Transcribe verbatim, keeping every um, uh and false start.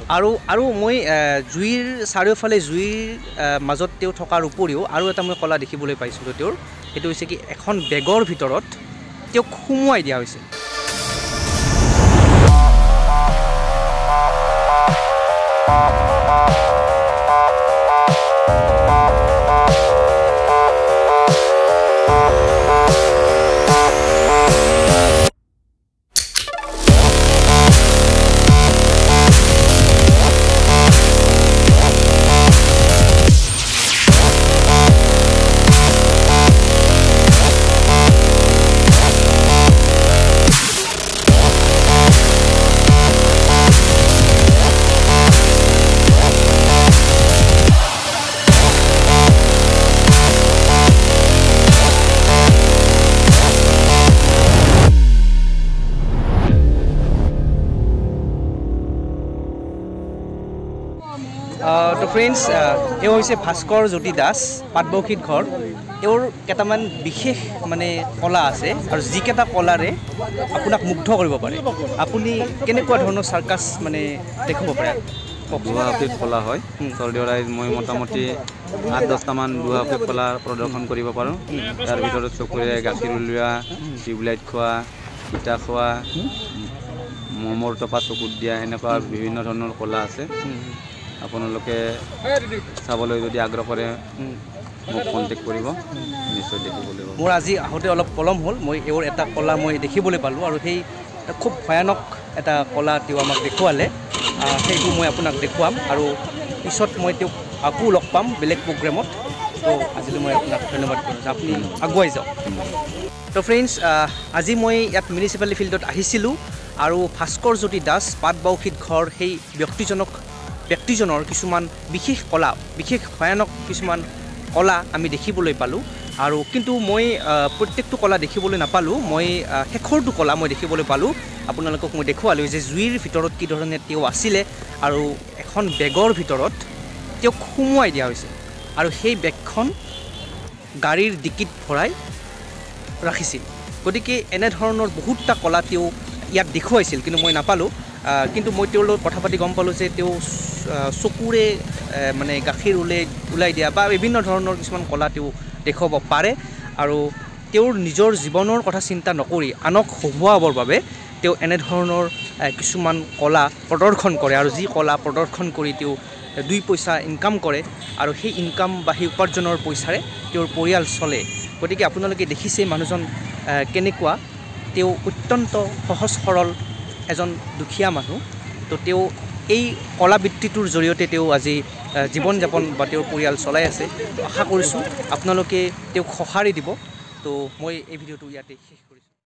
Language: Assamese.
আৰু আৰু মই জুইৰ চাৰিওফালে জুইৰ মাজত তেওঁ থকাৰ উপৰিও আৰু এটা মই কলা দেখিবলৈ পাইছিলোঁ তেওঁৰ সেইটো হৈছে কি এখন বেগৰ ভিতৰত তেওঁক সুমুৱাই দিয়া হৈছে তো ফ্ৰেণ্ডছ এওঁ হৈছে ভাস্কৰ জ্যোতি দাস পাটবৌশীত ঘৰ এওঁৰ কেইটামান বিশেষ মানে কলা আছে আৰু যিকেইটা কলাৰে আপোনাক মুগ্ধ কৰিব পাৰে আপুনি কেনেকুৱা ধৰণৰ চাৰ্কাছ মানে দেখাব পাৰে দুহাফিত কলা হয় চৰ্দিওৰাই মই মোটামুটি আঠ দহটামান দুহাফিত কলা প্ৰদৰ্শন কৰিব পাৰোঁ তাৰ ভিতৰত চকুৰে গাখীৰ উলিওৱা টিউবলাইট খোৱা ইটা খোৱা মমৰ টপা চকুত দিয়া এনেকুৱা বিভিন্ন ধৰণৰ কলা আছে আপোনালোকে চাবলৈ যদি আগ্ৰহ কৰে মোক কণ্টেক্ট কৰিব নিশ্চয় দেখিবলৈ পাব মোৰ আজি আহোঁতে অলপ পলম হ'ল মই এওঁৰ এটা কলা মই দেখিবলৈ পালোঁ আৰু সেই খুব ভয়ানক এটা কলা তেওঁ আমাক দেখুৱালে সেইটো মই আপোনাক দেখুৱাম আৰু পিছত মই তেওঁক আকৌ লগ পাম বেলেগ প্ৰগ্ৰেমত তো আজিলৈ মই আপোনাক ধন্যবাদ কৰিছোঁ আপুনি আগুৱাই যাওক তো ফ্ৰেণ্ডছ আজি মই ইয়াত মিউনিচিপালিটি ফিল্ডত আহিছিলোঁ আৰু ভাস্কৰ জ্যোতি দাস পাটবৌশীত ঘৰ সেই ব্যক্তিজনক ব্যক্তিজনৰ কিছুমান বিশেষ কলা বিশেষ ভয়ানক কিছুমান কলা আমি দেখিবলৈ পালোঁ আৰু কিন্তু মই প্ৰত্যেকটো কলা দেখিবলৈ নাপালোঁ মই শেষৰটো কলা মই দেখিবলৈ পালোঁ আপোনালোকক মই দেখুৱালোঁ যে জুইৰ ভিতৰত কি ধৰণে তেওঁ আছিলে আৰু এখন বেগৰ ভিতৰত তেওঁক সুমুৱাই দিয়া হৈছে আৰু সেই বেগখন গাড়ীৰ ডিকিত ভৰাই ৰাখিছিল গতিকে এনেধৰণৰ বহুতটা কলা তেওঁ ইয়াত দেখুৱাইছিল কিন্তু মই নাপালোঁ কিন্তু মই তেওঁৰ লগত কথা পাতি গম পালোঁ যে তেওঁ চকুৰে মানে গাখীৰ ওলাই ওলাই দিয়া বা বিভিন্ন ধৰণৰ কিছুমান কলা তেওঁ দেখুৱাব পাৰে আৰু তেওঁৰ নিজৰ জীৱনৰ কথা চিন্তা নকৰি আনক হহুৱাবৰ বাবে তেওঁ এনেধৰণৰ কিছুমান কলা প্ৰদৰ্শন কৰে আৰু যি কলা প্ৰদৰ্শন কৰি তেওঁ দুই পইচা ইনকাম কৰে আৰু সেই ইনকাম বা সেই উপাৰ্জনৰ পইচাৰে তেওঁৰ পৰিয়াল চলে গতিকে আপোনালোকে দেখিছে মানুহজন কেনেকুৱা তেওঁ অত্যন্ত সহজ সৰল এজন দুখীয়া মানুহ তো তেওঁ এই কলাবৃত্তিটোৰ জৰিয়তে তেওঁ আজি জীৱন যাপন বা তেওঁৰ পৰিয়াল চলাই আছে আশা কৰিছোঁ আপোনালোকে তেওঁক সঁহাৰি দিব তো মই এই ভিডিঅ'টো ইয়াতে শেষ কৰিছোঁ।